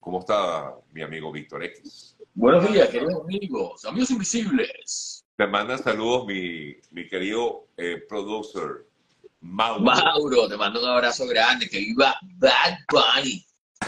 ¿Cómo está mi amigo Víctor X? Buenos días, queridos amigos invisibles. Te manda saludos mi querido producer, Mauro. Mauro, te mando un abrazo grande, que viva Bad Bunny.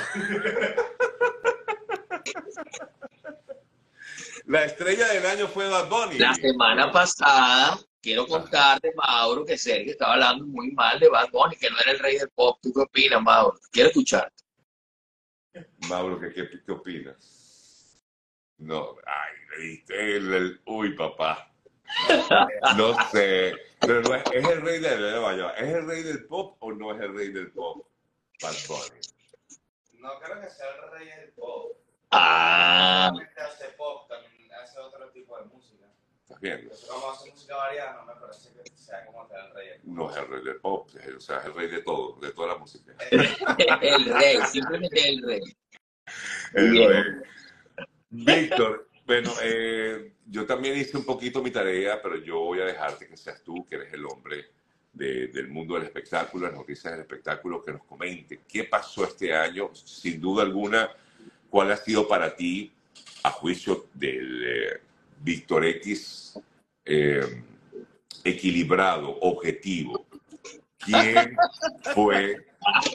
La estrella del año fue Bad La Bunny. semana pasada, quiero Ajá. contarte, Mauro, que Sergio estaba hablando muy mal de Bad Bunny, que no era el rey del pop. ¿Tú qué opinas, Mauro? Quiero escucharte. Mauro, ¿qué opinas? No, ay, le diste uy, papá. No sé, pero no es el rey ¿es el rey del pop o no es el rey del pop? Bad Bunny. No creo que sea el rey del pop. Ah, Solamente hace pop, también hace otro tipo de música. ¿Estás viendo? Entonces, como hace música variada, no me parece que sea como tal el rey del pop. No es el rey del pop, o sea, es el rey de todo, de toda la música. el rey, simplemente el rey. El Bien. rey. Víctor, bueno, yo también hice un poquito mi tarea, pero yo voy a dejarte que seas tú, que eres el hombre del mundo del espectáculo, las noticias del espectáculo, que nos comente qué pasó este año, sin duda alguna, cuál ha sido para ti, a juicio del Víctor X, eh, equilibrado, objetivo. ¿Quién fue,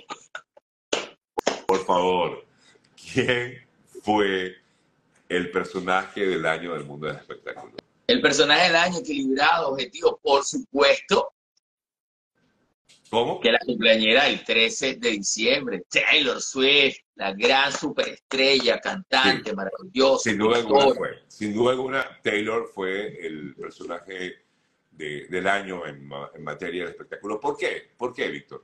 por favor, quién fue el personaje del año del mundo del espectáculo? El personaje del año, equilibrado, objetivo, por supuesto, ¿Cómo? que la cumpleañera del 13 de diciembre, Taylor Swift, la gran superestrella, Sí, cantante, maravillosa, sin duda alguna productora. fue. Sin duda alguna, Taylor fue el personaje del año en materia de espectáculo. ¿Por qué? ¿Por qué, Víctor?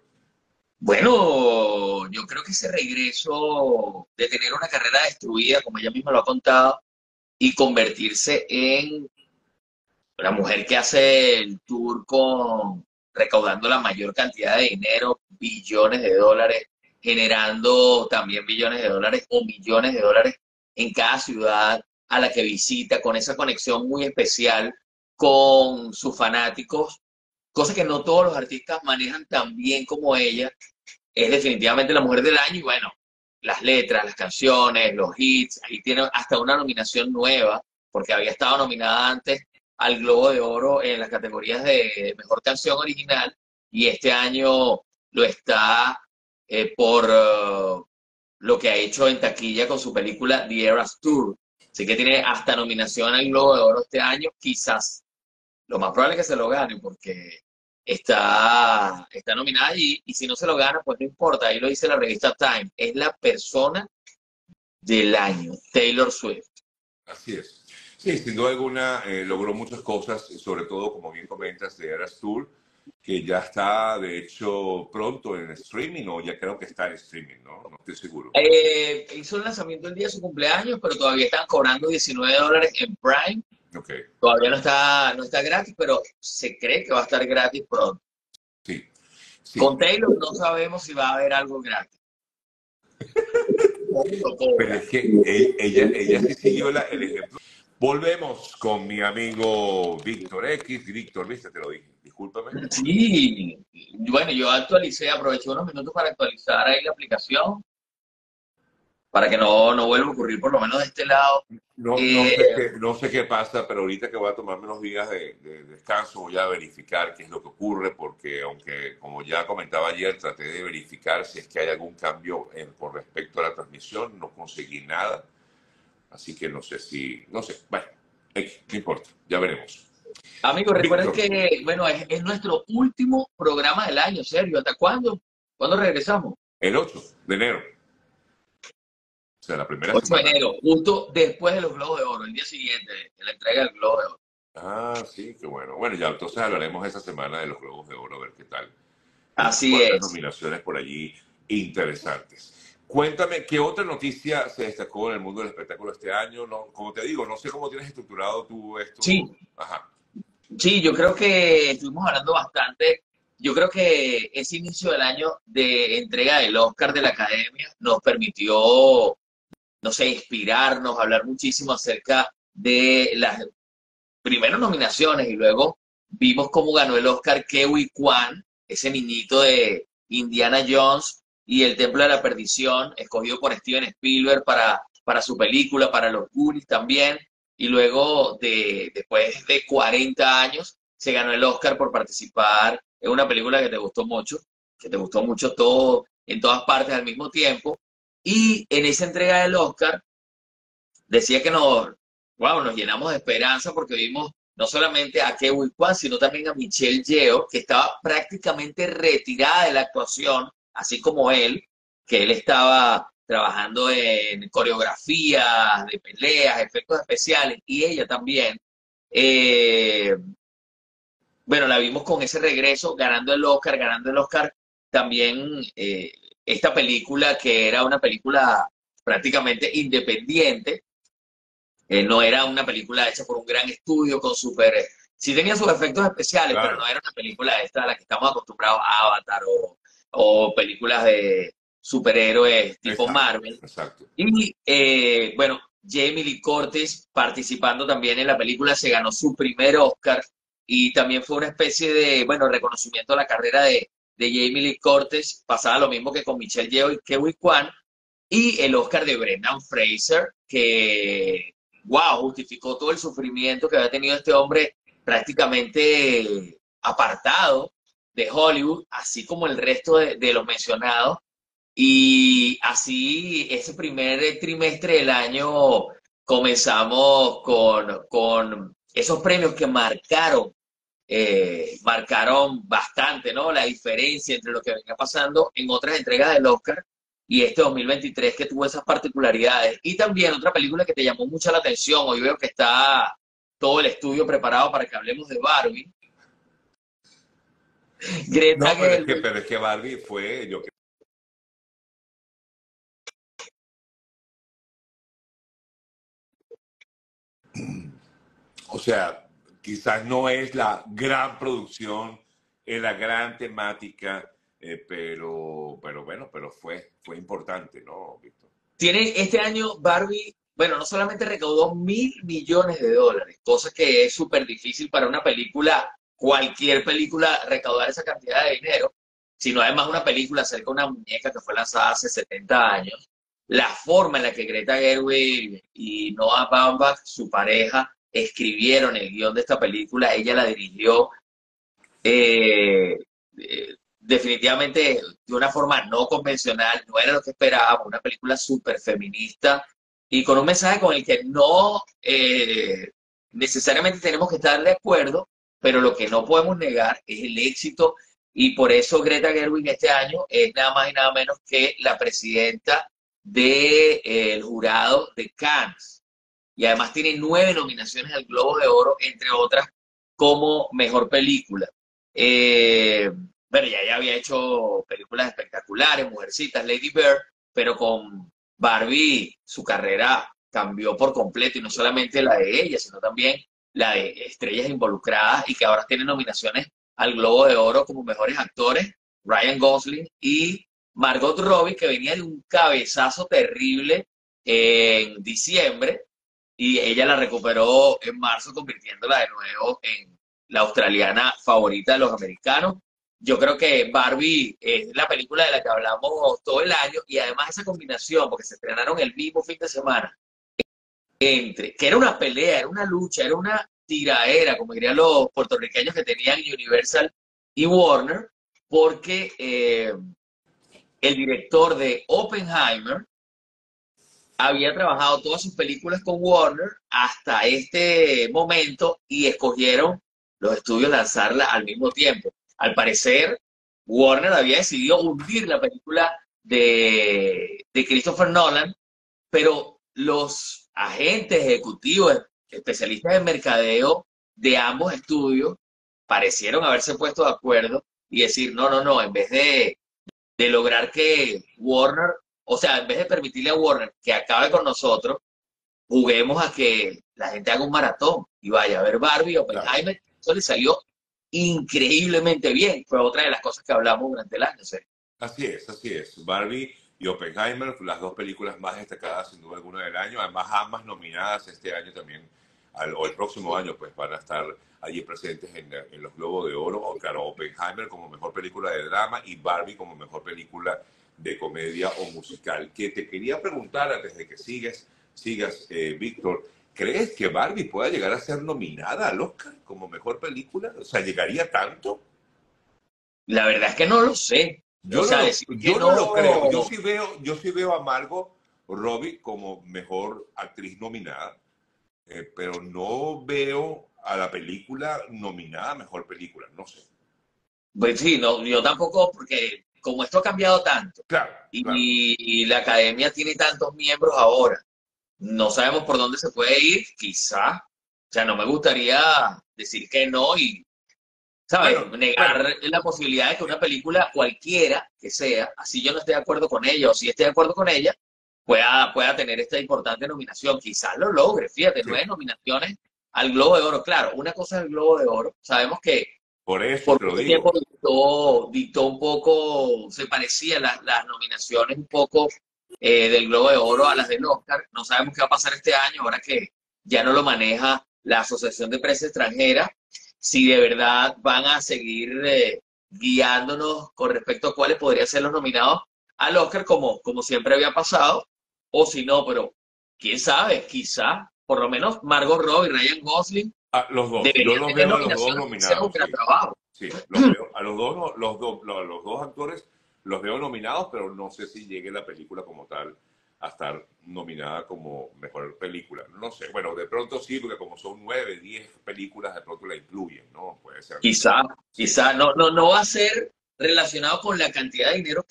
Bueno, yo creo que ese regreso de tener una carrera destruida, como ella misma lo ha contado, y convertirse en la mujer que hace el tour con recaudando la mayor cantidad de dinero, billones de dólares, generando también billones de dólares o millones de dólares en cada ciudad a la que visita, con esa conexión muy especial con sus fanáticos, cosa que no todos los artistas manejan tan bien como ella. Es definitivamente la mujer del año y bueno, las letras, las canciones, los hits, ahí tiene hasta una nominación nueva, porque había estado nominada antes al Globo de Oro en las categorías de Mejor Canción Original y este año lo está por lo que ha hecho en taquilla con su película The Eras Tour. Así que tiene hasta nominación al Globo de Oro este año, quizás lo más probable es que se lo gane porque está nominada allí y si no se lo gana, pues no importa. Ahí lo dice la revista Time. Es la persona del año, Taylor Swift. Así es. Sí, sin duda alguna logró muchas cosas, sobre todo, como bien comentas, de Eras Tour, que ya está, de hecho, pronto en streaming, o ya creo que está en streaming, ¿no? No estoy seguro. Hizo el lanzamiento el día de su cumpleaños, pero todavía están cobrando $19 en Prime. Ok, Todavía no está gratis, pero se cree que va a estar gratis pronto. sí, sí. Con Taylor no sabemos si va a haber algo gratis. Lo Pero cobra. es que ella sí siguió el ejemplo. Volvemos con mi amigo Víctor X. Víctor, viste, te lo dije, discúlpame. Sí, bueno, yo actualicé, aproveché unos minutos para actualizar ahí la aplicación para que no vuelva a ocurrir, por lo menos de este lado. No, Eh, no sé qué pasa, pero ahorita que voy a tomarme unos días de descanso, voy a verificar qué es lo que ocurre, porque aunque, como ya comentaba ayer, traté de verificar si es que hay algún cambio con respecto a la transmisión, no conseguí nada, así que no sé no sé, bueno, no importa, ya veremos. Amigos, recuerden Víctor, que, bueno, es nuestro último programa del año, Sergio. ¿Hasta cuándo? ¿Cuándo regresamos? el 8 de enero, o sea, la primera 8 de semana. enero, justo después de los Globos de Oro, el día siguiente de la entrega del Globo de Oro. Ah, sí, qué bueno. Bueno, ya entonces hablaremos esa semana de los Globos de Oro, a ver qué tal. Hay unas Así cuantas es. nominaciones por allí interesantes. Cuéntame, ¿qué otra noticia se destacó en el mundo del espectáculo este año? No, como te digo, no sé cómo tienes estructurado tú Sí, esto. Ajá. sí, yo creo que estuvimos hablando bastante. Yo creo que ese inicio del año de entrega del Oscar de la Academia nos permitió, no sé, inspirarnos, hablar muchísimo acerca de las primeras nominaciones y luego vimos cómo ganó el Oscar Ke Huy Quan, ese niñito de Indiana Jones, y El Templo de la Perdición, escogido por Steven Spielberg para su película, para los Goonies también, y luego, después de 40 años, se ganó el Oscar por participar en una película que te gustó mucho todo, en todas partes al mismo tiempo, y en esa entrega del Oscar decía que wow, nos llenamos de esperanza porque vimos no solamente a Ke Huy Quan, sino también a Michelle Yeoh, que estaba prácticamente retirada de la actuación, así como él, que él estaba trabajando en coreografías de peleas, efectos especiales, y ella también. Eh, bueno, la vimos con ese regreso, ganando el Oscar también esta película que era una película prácticamente independiente, no era una película hecha por un gran estudio con super... Sí tenía sus efectos especiales, pero no Claro, era una película esta a la que estamos acostumbrados, Avatar o películas de superhéroes tipo exacto, Marvel. exacto. Y bueno, Jamie Lee Curtis participando también en la película se ganó su primer Oscar y también fue una especie de, bueno, reconocimiento a la carrera de Jamie Lee Curtis. Pasaba lo mismo que con Michelle Yeoh y Ke-Huy Quan, y el Oscar de Brendan Fraser, que, wow, justificó todo el sufrimiento que había tenido este hombre prácticamente apartado de Hollywood, así como el resto de los mencionados. Y así, ese primer trimestre del año comenzamos con esos premios que marcaron bastante, ¿no? La diferencia entre lo que venía pasando en otras entregas del Oscar y este 2023 que tuvo esas particularidades. Y también otra película que te llamó mucho la atención, hoy veo que está todo el estudio preparado para que hablemos de Barbie. Greta No, Gerwig. pero es que Barbie fue, yo O sea, quizás no es la gran producción, es la gran temática, pero bueno, pero fue importante, ¿no, Víctor? Tiene este año Barbie, bueno, no solamente recaudó $1.000 millones, cosa que es súper difícil para una película, cualquier película, recaudar esa cantidad de dinero, sino además una película acerca de una muñeca que fue lanzada hace 70 años. La forma en la que Greta Gerwig y Noah Baumbach, su pareja, escribieron el guión de esta película, ella la dirigió, definitivamente de una forma no convencional, no era lo que esperábamos, una película súper feminista y con un mensaje con el que no necesariamente tenemos que estar de acuerdo, pero lo que no podemos negar es el éxito, y por eso Greta Gerwig este año es nada más y nada menos que la presidenta del jurado de Cannes, y además tiene 9 nominaciones al Globo de Oro, entre otras, como mejor película. Eh, bueno, ya había hecho películas espectaculares, Mujercitas, Lady Bird, pero con Barbie su carrera cambió por completo, y no solamente la de ella, sino también la de estrellas involucradas y que ahora tienen nominaciones al Globo de Oro como mejores actores, Ryan Gosling y Margot Robbie, que venía de un cabezazo terrible en diciembre, y ella la recuperó en marzo, convirtiéndola de nuevo en la australiana favorita de los americanos. Yo creo que Barbie es la película de la que hablamos todo el año, y además esa combinación, porque se estrenaron el mismo fin de semana, que era una pelea, era una lucha, era una tiraera, como dirían los puertorriqueños que tenían Universal y Warner, porque el director de Oppenheimer había trabajado todas sus películas con Warner hasta este momento, y escogieron los estudios lanzarla al mismo tiempo. Al parecer, Warner había decidido hundir la película de Christopher Nolan, pero los agentes ejecutivos, especialistas en mercadeo de ambos estudios, parecieron haberse puesto de acuerdo y decir, no, no, no, en vez de lograr que Warner, o sea, en vez de permitirle a Warner que acabe con nosotros, juguemos a que la gente haga un maratón y vaya a ver Barbie o Claro. Oppenheimer. Eso le salió increíblemente bien. Fue otra de las cosas que hablamos durante el año. ¿Sí? Así es, así es. Barbie y Oppenheimer, las dos películas más destacadas sin duda alguna del año, además ambas nominadas este año también, o el próximo año, pues van a estar allí presentes en los Globos de Oro. O, claro, Oppenheimer como mejor película de drama y Barbie como mejor película de comedia o musical. Que te quería preguntar antes de que sigas, Víctor, ¿crees que Barbie pueda llegar a ser nominada al Oscar como mejor película? O sea, ¿llegaría tanto? La verdad es que no lo sé. O sea, decir que Yo no lo creo. no, Yo sí veo a Margot Robbie como mejor actriz nominada, pero no veo a la película nominada a mejor película. No sé. pues sí, no, yo tampoco, porque como esto ha cambiado tanto Claro, claro. y la academia tiene tantos miembros ahora, no sabemos por dónde se puede ir, quizá. O sea, no me gustaría decir que no y, ¿sabes? Bueno, Negar la posibilidad de que una película cualquiera que sea, así yo no esté de acuerdo con ella o si esté de acuerdo con ella, pueda tener esta importante nominación. Quizás lo logre, fíjate, sí. 9 nominaciones al Globo de Oro. Claro, una cosa es el Globo de Oro. Sabemos que Por eso por te lo mucho tiempo digo. dictó un poco, se parecían las nominaciones un poco del Globo de Oro a las del Oscar. No sabemos qué va a pasar este año, ahora que ya no lo maneja la Asociación de Prensa Extranjera, si de verdad van a seguir guiándonos con respecto a cuáles podrían ser los nominados al Oscar, como siempre había pasado, o si no, pero quién sabe, quizá, por lo menos Margot Robbie y Ryan Gosling Ah, los dos. Yo deberían los tener veo a los dos nominaciones porque hicieron un nominados, gran sí. trabajo. Sí, los veo. A los dos, los dos actores los veo nominados, pero no sé si llegue la película como tal a estar nominada como mejor película. No sé. Bueno, de pronto sí, porque como son 9, 10 películas, de pronto la incluyen, ¿no? Puede ser. Quizá, Sí. quizá, no va a ser relacionado con la cantidad de dinero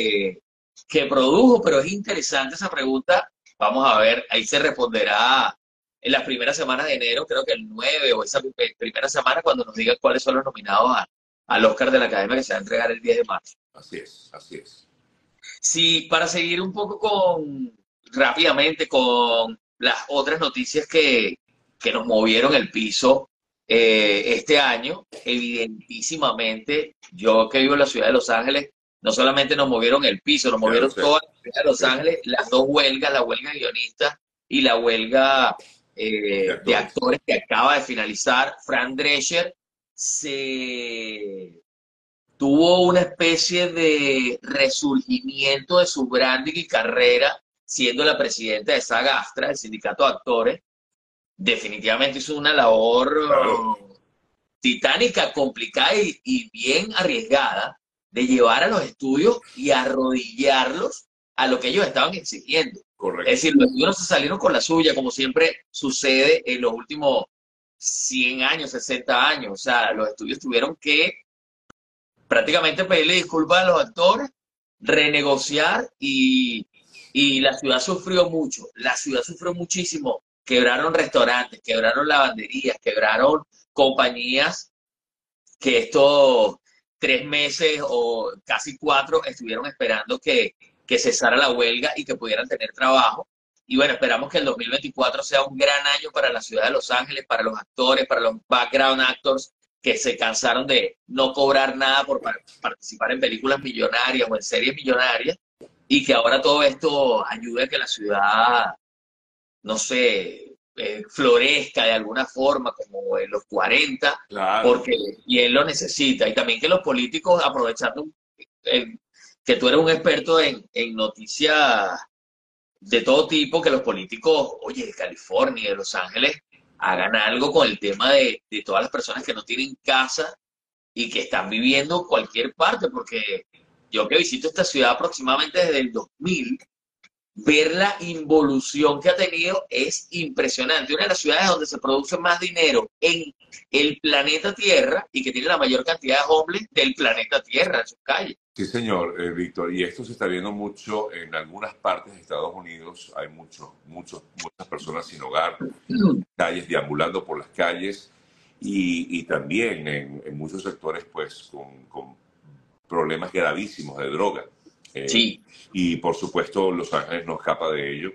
que produjo, pero es interesante esa pregunta. Vamos a ver, ahí se responderá en las primeras semanas de enero, creo que el 9 o esa primera semana, cuando nos digan cuáles son los nominados al Oscar de la Academia que se va a entregar el 10 de marzo. Así es, así es. Sí, para seguir un poco rápidamente con las otras noticias que nos movieron el piso este año, evidentísimamente, yo que vivo en la ciudad de Los Ángeles, no solamente nos movieron el piso, nos Ya lo movieron sé. toda la ciudad de Los Sí. Ángeles, las dos huelgas, la huelga de guionistas y la huelga De de actores. actores que acaba de finalizar. Fran Drescher se tuvo una especie de resurgimiento de su branding y carrera siendo la presidenta de SAG-AFTRA, el sindicato de actores. Definitivamente hizo una labor Claro, titánica, complicada y bien arriesgada de llevar a los estudios y arrodillarlos a lo que ellos estaban exigiendo. Es correcto. decir, los estudios no se salieron con la suya, como siempre sucede en los últimos 100 años, 60 años. O sea, los estudios tuvieron que prácticamente pedirle disculpas a los actores, renegociar y la ciudad sufrió mucho, la ciudad sufrió muchísimo. Quebraron restaurantes, quebraron lavanderías, quebraron compañías que estos 3 meses o casi 4 estuvieron esperando que cesara la huelga y que pudieran tener trabajo. Y bueno, esperamos que el 2024 sea un gran año para la ciudad de Los Ángeles, para los actores, para los background actors que se cansaron de no cobrar nada por participar en películas millonarias o en series millonarias y que ahora todo esto ayude a que la ciudad, no sé, florezca de alguna forma como en los 40 Claro. porque y él lo necesita. Y también que los políticos, aprovechando que tú eres un experto en noticias de todo tipo, que los políticos, oye, de California, de Los Ángeles, hagan algo con el tema de todas las personas que no tienen casa y que están viviendo en cualquier parte, porque yo que visito esta ciudad aproximadamente desde el 2000, ver la involución que ha tenido es impresionante. Una de las ciudades donde se produce más dinero en el planeta Tierra y que tiene la mayor cantidad de homeless del planeta Tierra en sus calles. Sí, señor, Víctor. Y esto se está viendo mucho en algunas partes de Estados Unidos. Hay muchas personas sin hogar, calles, deambulando por las calles y también en muchos sectores, pues, con problemas gravísimos de droga. Eh, Sí, y por supuesto, Los Ángeles no escapa de ello.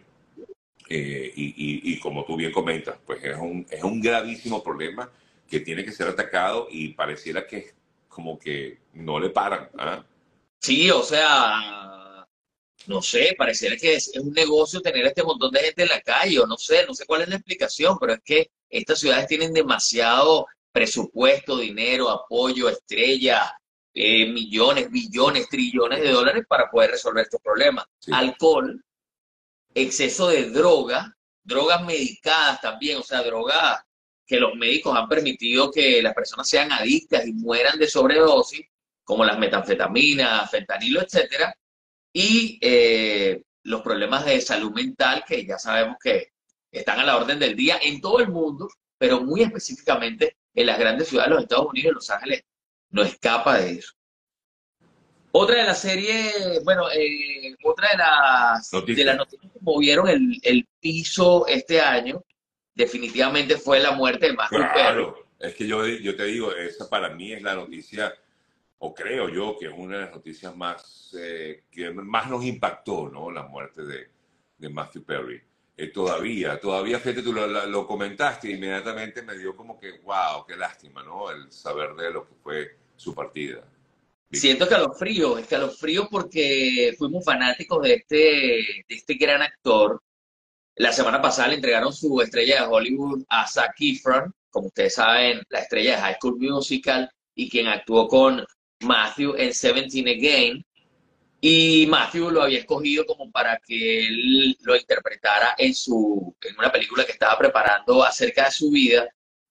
Y como tú bien comentas, pues es un gravísimo problema que tiene que ser atacado y pareciera que como que no le paran. ¿Ah? sí, o sea, no sé, pareciera que es un negocio tener este montón de gente en la calle, o no sé cuál es la explicación, pero es que estas ciudades tienen demasiado presupuesto, dinero, apoyo, estrella, millones, billones, trillones de dólares para poder resolver estos problemas. Sí. Alcohol, exceso de droga, drogas medicadas también, o sea, drogas que los médicos han permitido que las personas sean adictas y mueran de sobredosis, como las metanfetaminas, fentanilo, etcétera, y los problemas de salud mental que ya sabemos que están a la orden del día en todo el mundo, pero muy específicamente en las grandes ciudades de los Estados Unidos, Los Ángeles no escapa de eso. Otra de las series, bueno, otra de las Noticias. noticias que movieron el piso este año, definitivamente fue la muerte de Matthew Perry. Claro, es que yo te digo, esa para mí es la noticia, o creo yo que es una de las noticias más que más nos impactó, ¿no? La muerte de Matthew Perry. Todavía, fíjate, tú lo comentaste e inmediatamente me dio como que, wow, qué lástima, ¿no? El saber de lo que fue su partida. Siento escalofrío porque fuimos fanáticos de este gran actor. La semana pasada le entregaron su estrella de Hollywood a Zac Efron, como ustedes saben, la estrella de High School Musical y quien actuó con Matthew en 17 Again. Y Matthew lo había escogido como para que él lo interpretara en una película que estaba preparando acerca de su vida.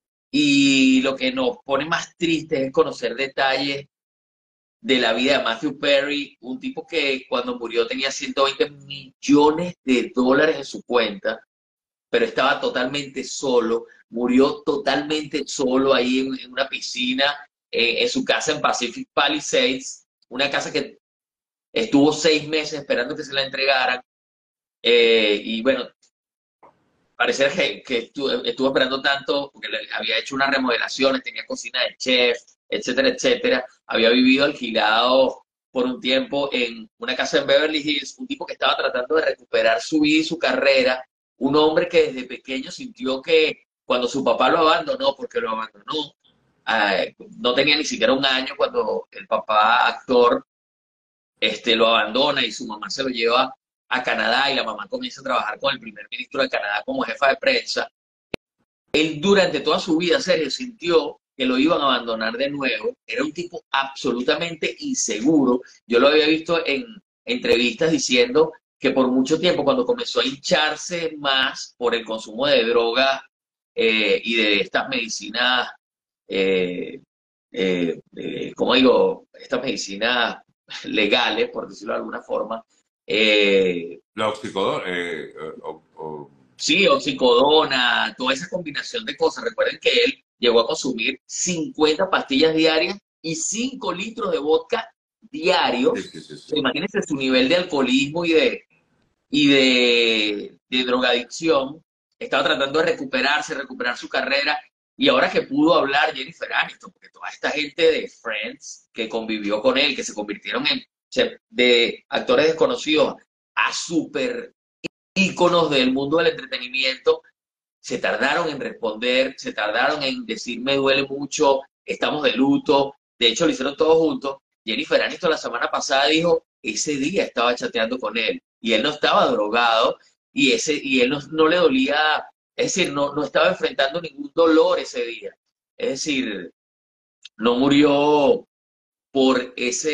Y lo que nos pone más tristes es conocer detalles de la vida de Matthew Perry, un tipo que cuando murió tenía 120 millones de dólares en su cuenta, pero estaba totalmente solo, murió totalmente solo ahí en una piscina, en su casa en Pacific Palisades, una casa que estuvo 6 meses esperando que se la entregaran, y bueno, parecía que estuvo esperando tanto porque le había hecho unas remodelaciones, tenía cocina de chef, etcétera, etcétera. Había vivido alquilado por un tiempo en una casa en Beverly Hills, un tipo que estaba tratando de recuperar su vida y su carrera, un hombre que desde pequeño sintió que cuando su papá lo abandonó, porque lo abandonó, no tenía ni siquiera un año cuando el papá actor lo abandona y su mamá se lo lleva a Canadá y la mamá comienza a trabajar con el primer ministro de Canadá como jefa de prensa. Él durante toda su vida, Sergio, sintió que lo iban a abandonar de nuevo. Era un tipo absolutamente inseguro. Yo lo había visto en entrevistas diciendo que por mucho tiempo, cuando comenzó a hincharse más por el consumo de drogas y de estas medicinas, como digo, estas medicinas legales, por decirlo de alguna forma, La oxicodona, sí, oxicodona, toda esa combinación de cosas. Recuerden que él llegó a consumir 50 pastillas diarias y 5 litros de vodka sí, diarios. sí, sí, sí. Imagínense su nivel de alcoholismo de drogadicción. Estaba tratando de recuperar su carrera. Y ahora que pudo hablar Jennifer Aniston, porque toda esta gente de Friends que convivió con él, que se convirtieron de actores desconocidos a super íconos del mundo del entretenimiento, se tardaron en responder, se tardaron en decir me duele mucho, estamos de luto. De hecho, lo hicieron todos juntos. Jennifer Aniston la semana pasada dijo, ese día estaba chateando con él y él no estaba drogado y él no le dolía, es decir, no estaba enfrentando ningún dolor ese día. Es decir, no murió por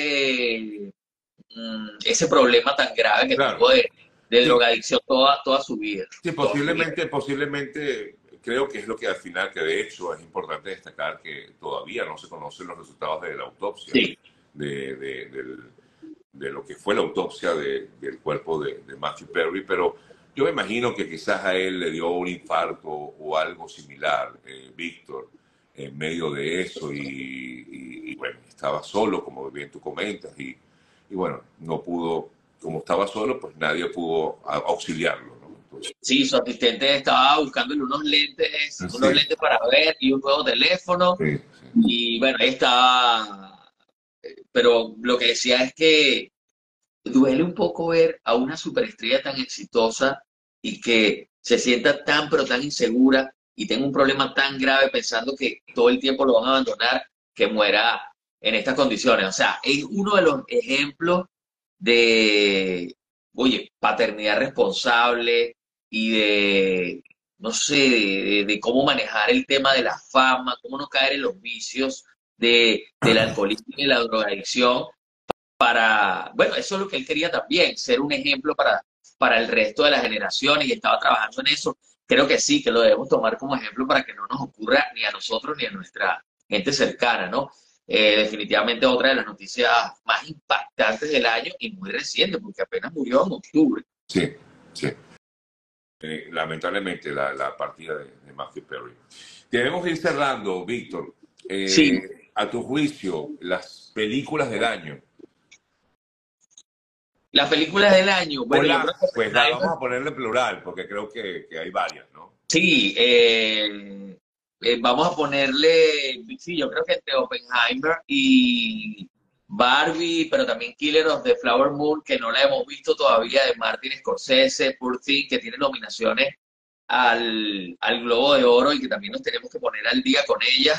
ese problema tan grave que Claro. tuvo de Sí, drogadicción toda su vida. sí, Toda su vida. posiblemente creo que es lo que al final, que de hecho es importante destacar que todavía no se conocen los resultados de la autopsia, Sí, de, de- del- de lo que fue la autopsia del cuerpo de Matthew Perry, pero yo me imagino que quizás a él le dio un infarto o algo similar, Víctor, en medio de eso y bueno, estaba solo, como bien tú comentas, y bueno, no pudo, como estaba solo, pues nadie pudo auxiliarlo, ¿no? Entonces, sí, su asistente estaba buscándole unos sí, lentes para ver y un nuevo teléfono. sí, sí. Y bueno, ahí estaba. Pero lo que decía es que duele un poco ver a una superestrella tan exitosa y que se sienta tan, pero tan insegura y tenga un problema tan grave pensando que todo el tiempo lo van a abandonar, que muera en estas condiciones. O sea, es uno de los ejemplos de, oye, paternidad responsable y no sé, de cómo manejar el tema de la fama, cómo no caer en los vicios del alcoholismo y de la drogadicción para, bueno, eso es lo que él quería también, ser un ejemplo para el resto de las generaciones y estaba trabajando en eso. Creo que sí, que lo debemos tomar como ejemplo para que no nos ocurra ni a nosotros ni a nuestra gente cercana, ¿no? Definitivamente otra de las noticias más impactantes del año y muy reciente, porque apenas murió en octubre. Sí, sí. Lamentablemente la partida de Matthew Perry. Debemos ir cerrando, Víctor. Sí, A tu juicio, las películas del año. las películas del año, O bueno, yo creo las, que pues vamos Oppenheimer, a ponerle plural, porque creo que hay varias, ¿no? sí, vamos a ponerle, sí, yo creo que entre Oppenheimer y Barbie, pero también Killer of the Flower Moon, que no la hemos visto todavía, de Martin Scorsese, Poor Things, que tiene nominaciones al Globo de Oro y que también nos tenemos que poner al día con ellas.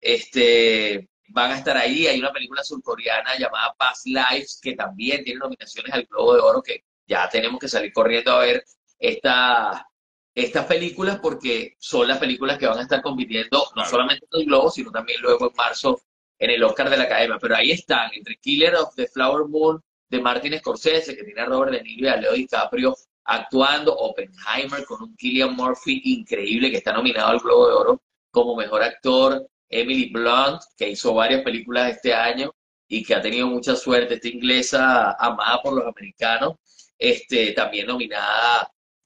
Van a estar ahí. Hay una película surcoreana llamada Past Lives que también tiene nominaciones al Globo de Oro, que ya tenemos que salir corriendo a ver esta, estas películas porque son las películas que van a estar compitiendo no Claro. solamente en el Globo, sino también luego en marzo en el Oscar de la Academia. Pero ahí están, entre Killer of the Flower Moon de Martin Scorsese, que tiene a Robert De Niro y a Leo DiCaprio actuando, Oppenheimer con un Cillian Murphy increíble que está nominado al Globo de Oro como mejor actor, Emily Blunt, que hizo varias películas este año y que ha tenido mucha suerte, esta inglesa amada por los americanos, también nominada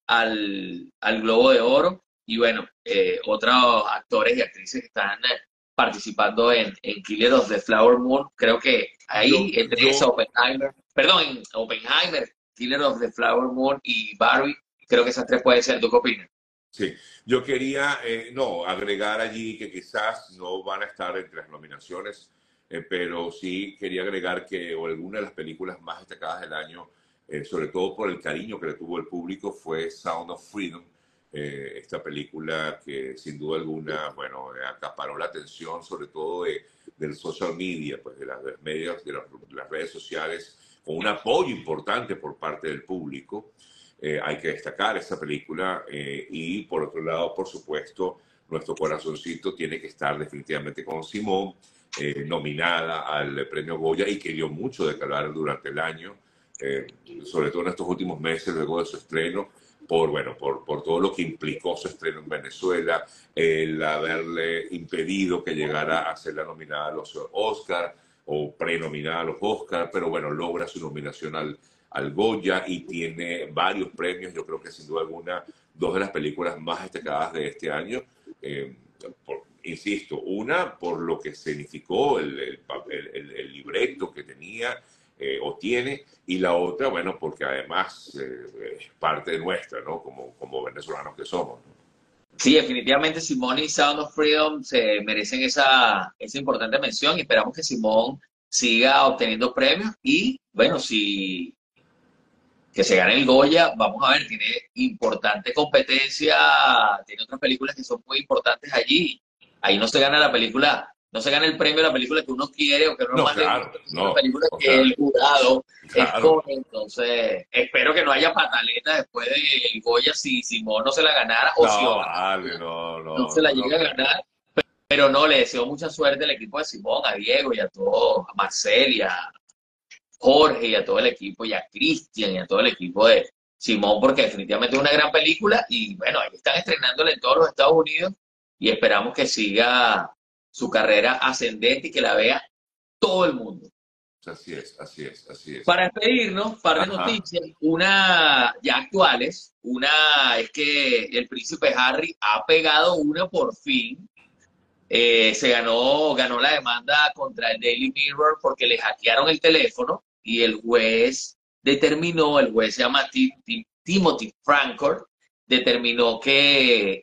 al Globo de Oro. Y bueno, otros actores y actrices que están participando en Killer of the Flower Moon. Creo que Yo, ahí, entre esa, yo, Oppenheimer, perdón, en Oppenheimer, Killer of the Flower Moon y Barbie, creo que esas tres pueden ser. ¿Tú qué opinas? sí, yo quería, no, agregar allí que quizás no van a estar entre las nominaciones, pero sí quería agregar que o alguna de las películas más destacadas del año, sobre todo por el cariño que le tuvo el público, fue Sound of Freedom, esta película que sin duda alguna, bueno, acaparó la atención, sobre todo del social media, pues de las medios, de las redes sociales, con un apoyo importante por parte del público. Hay que destacar esta película y por otro lado, por supuesto, nuestro corazoncito tiene que estar definitivamente con Simón, nominada al premio Goya y que dio mucho de hablar durante el año, eh, sobre todo en estos últimos meses luego de su estreno, bueno, por todo lo que implicó su estreno en Venezuela, el haberle impedido que llegara a ser la nominada a los Oscar o prenominada a los Oscar, pero bueno, logra su nominación al Goya y tiene varios premios. Yo creo que sin duda alguna, dos de las películas más destacadas de este año. Insisto, una por lo que significó el libreto que tenía o tiene, y la otra, bueno, porque además es parte de nuestra, ¿no? Como venezolanos que somos, ¿no? Sí, definitivamente Simón y Sound of Freedom se merecen esa importante mención y esperamos que Simón siga obteniendo premios y bueno, si que se gane el Goya, vamos a ver, tiene importante competencia, tiene otras películas que son muy importantes allí. Ahí no se gana la película, no se gana el premio de la película que uno quiere o que uno No, más le claro, gusta, sino la no, película o que sea, el jurado claro, escoge. Entonces, espero que no haya pataleta después del Goya si Simón no se la ganara o si no, ojalá vale, no, no no, se la no, no llega a creo. ganar. Pero no, le deseo mucha suerte al equipo de Simón, a Diego y a todos, a Marcel y a Jorge y a todo el equipo, y a Cristian y a todo el equipo de Simón, porque definitivamente es una gran película y bueno, ahí están estrenándola en todos los Estados Unidos y esperamos que siga su carrera ascendente y que la vea todo el mundo. Así es, así es, así es. Para despedirnos, un par de Ajá. noticias, una ya actuales, una es que el príncipe Harry ha pegado una por fin. Ganó la demanda contra el Daily Mirror porque le hackearon el teléfono y el juez se llama Timothy Francourt, determinó que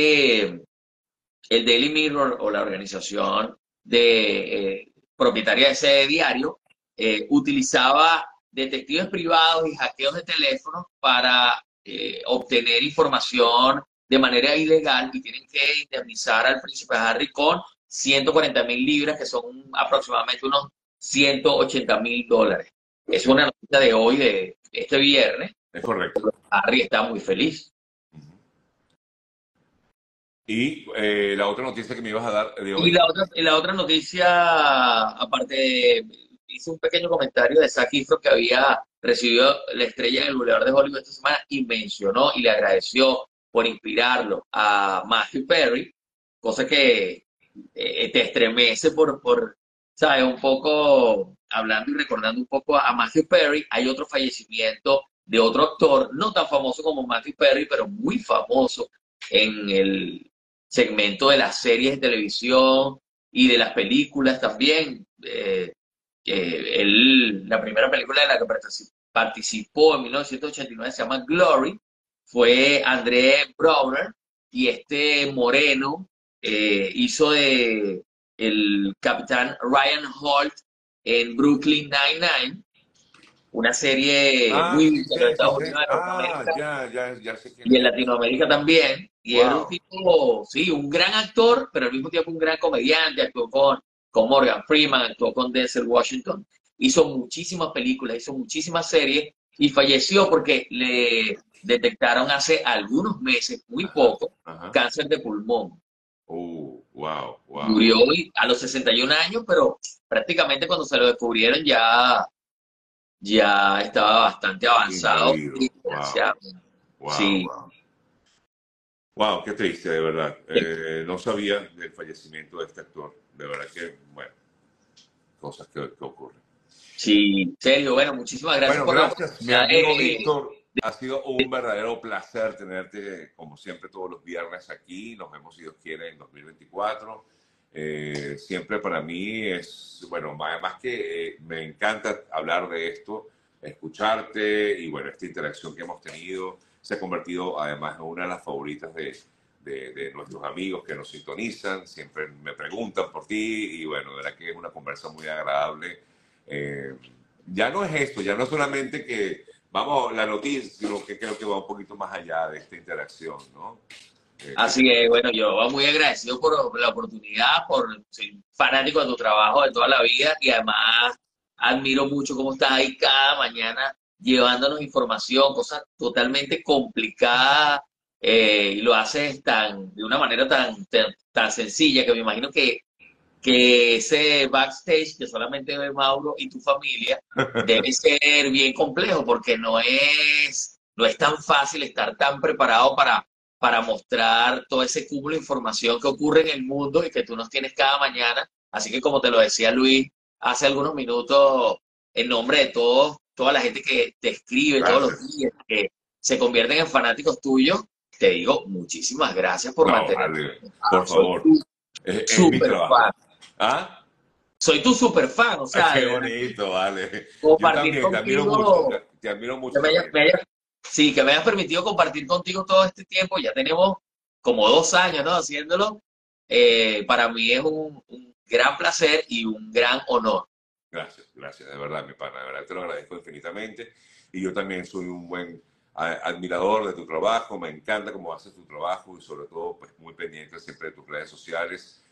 el Daily Mirror o la organización propietaria de ese diario utilizaba detectives privados y hackeos de teléfonos para obtener información de manera ilegal y tienen que indemnizar al príncipe Harry con 140.000 libras, que son aproximadamente unos 180.000 dólares. Es Sí, una noticia de hoy, de este viernes. es correcto. Harry está muy feliz. Ujú. Y la otra noticia que me ibas a dar de Y hoy. la otra noticia, aparte, hice un pequeño comentario de Zac Efron que había recibido la estrella en el Boulevard de Hollywood esta semana y mencionó y le agradeció por inspirarlo a Matthew Perry, cosa que te estremece ¿sabes? Un poco, hablando y recordando un poco a Matthew Perry, hay otro fallecimiento de otro actor, no tan famoso como Matthew Perry, pero muy famoso en el segmento de las series de televisión y de las películas también. La primera película en la que participó en 1989 se llama Glory, fue André Browner, y este moreno hizo de el capitán Ryan Holt en Brooklyn Nine-Nine, una serie Ah, muy sí vista en los sé, sí Estados Unidos sé. de Ah, Norteamérica ya sé quién y en es. Latinoamérica también. Y era un Wow. tipo, sí, un gran actor, pero al mismo tiempo un gran comediante. Actuó con Morgan Freeman, actuó con Denzel Washington. Hizo muchísimas películas, hizo muchísimas series y falleció porque le detectaron hace algunos meses, muy Ajá, poco, ajá. cáncer de pulmón. Wow, wow. Murió hoy a los 61 años, pero prácticamente cuando se lo descubrieron ya estaba bastante avanzado. Inválido. Wow, Desgraciadamente. wow, Sí. wow. Wow, qué triste, de verdad. No sabía del fallecimiento de este actor. De verdad que, bueno, cosas que ocurren. Sí, Sergio, bueno, muchísimas gracias Bueno, por la gracias, mi oportunidad amigo Víctor. Ha sido un verdadero placer tenerte, como siempre, todos los viernes aquí. Nos vemos, si Dios quiere, en 2024. Siempre para mí es, bueno, más que me encanta hablar de esto, escucharte y, bueno, esta interacción que hemos tenido se ha convertido además en una de las favoritas de nuestros amigos que nos sintonizan. Siempre me preguntan por ti y, bueno, de verdad que es una conversa muy agradable. Eh, ya no es esto, ya no es solamente que vamos, la noticia, sino que creo que va un poquito más allá de esta interacción, ¿no? Que Así que, bueno, yo muy agradecido por la oportunidad, soy fanático de tu trabajo de toda la vida y además admiro mucho cómo estás ahí cada mañana llevándonos información, cosas totalmente complicadas, y lo haces de una manera tan sencilla que me imagino que ese backstage que solamente ve Mauro y tu familia debe ser bien complejo porque no es tan fácil estar tan preparado para mostrar todo ese cúmulo de información que ocurre en el mundo y que tú nos tienes cada mañana. Así que como te lo decía Luis hace algunos minutos, en nombre de toda la gente que te escribe todos los gracias. días, que se convierten en fanáticos tuyos, te digo muchísimas gracias por No, mantenerme vale, por ocupado. Soy favor, tu es mi super trabajo. fan. ¿Ah? Soy tu super fan, o Ay, sea, qué de verdad que bonito, vale. Yo compartir también, te admiro mucho, contigo, te admiro que mucho también. sí, que me hayas permitido compartir contigo todo este tiempo, ya tenemos como 2 años, ¿no? Haciéndolo, para mí es un gran placer y un gran honor. Gracias, gracias, de verdad, mi pana, de verdad te lo agradezco infinitamente. Y yo también soy un buen admirador de tu trabajo, me encanta cómo haces tu trabajo y sobre todo, pues muy pendiente siempre de tus redes sociales.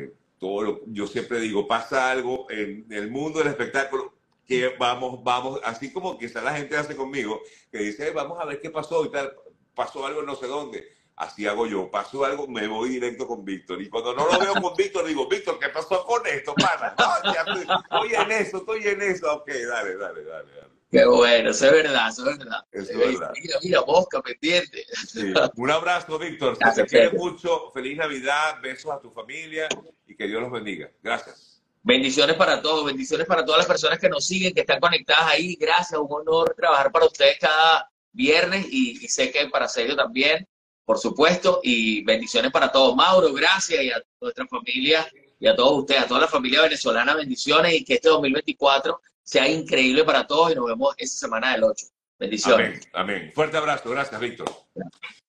Yo siempre digo, pasa algo en el mundo del espectáculo que vamos, así como quizá la gente hace conmigo, que dice, vamos a ver qué pasó y tal, pasó algo no sé dónde. Así hago yo, pasó algo, me voy directo con Víctor. Y cuando no lo veo con Víctor, digo, Víctor, ¿qué pasó con esto, pana? No, ya estoy en eso, estoy en eso. Ok, dale, dale, dale, dale. Qué bueno, eso es verdad, eso es verdad. Eso es verdad. Mira, mira, mosca pendiente. Sí. Un abrazo, Víctor. Se te Gracias, quiere Sergio. mucho. Feliz Navidad. Besos a tu familia y que Dios los bendiga. Gracias. Bendiciones para todos, bendiciones para todas las personas que nos siguen, que están conectadas ahí. Gracias, un honor trabajar para ustedes cada viernes y sé que para Sergio también, por supuesto. Y bendiciones para todos. Mauro, gracias y a nuestra familia y a todos ustedes, a toda la familia venezolana, bendiciones y que este 2024 sea increíble para todos y nos vemos esta semana del 8. Bendiciones. Amén, amén. Fuerte abrazo. Gracias, Víctor.